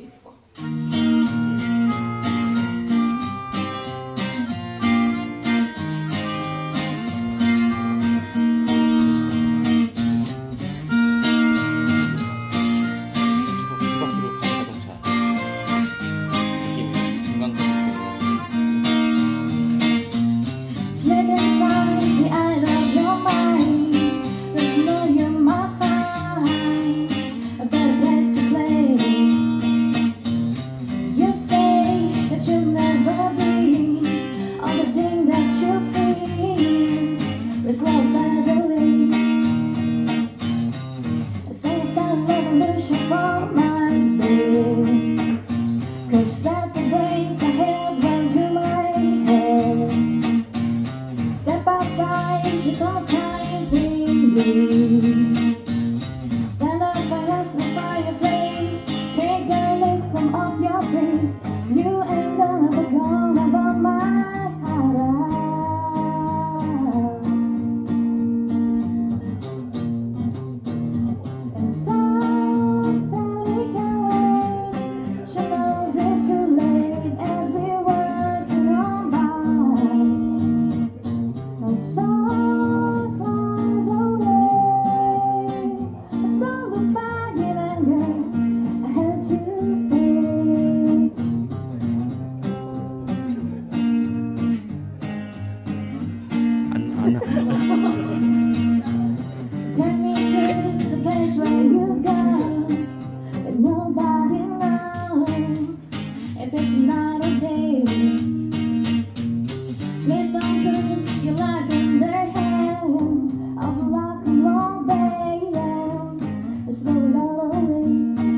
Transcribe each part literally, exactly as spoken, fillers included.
Sometimes in blue, stand up and ask the fireplace. Take a look from off your face. You and I are gonna burn my heart out. And so Sally can wait. She knows it's too late as we're working on bound. And so take me to the place where you go, but nobody knows if it's not okay. Please don't put your life in their hands. I'll be rock and roll, baby, and slow it all away.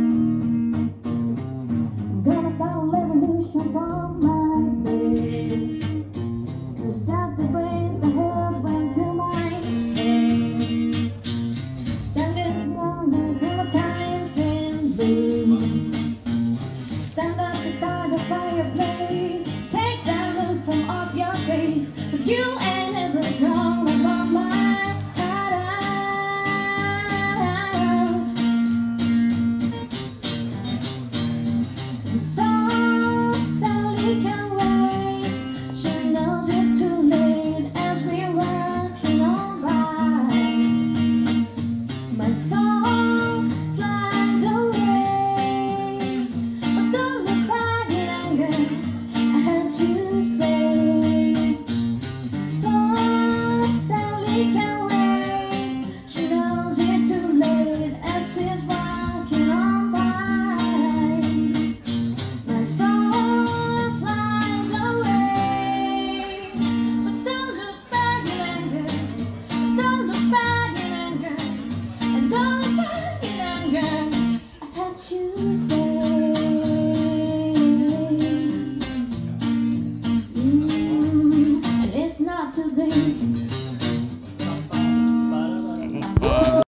I'm gonna start a revolution from my bed. Shut the brains the heart went to my Stand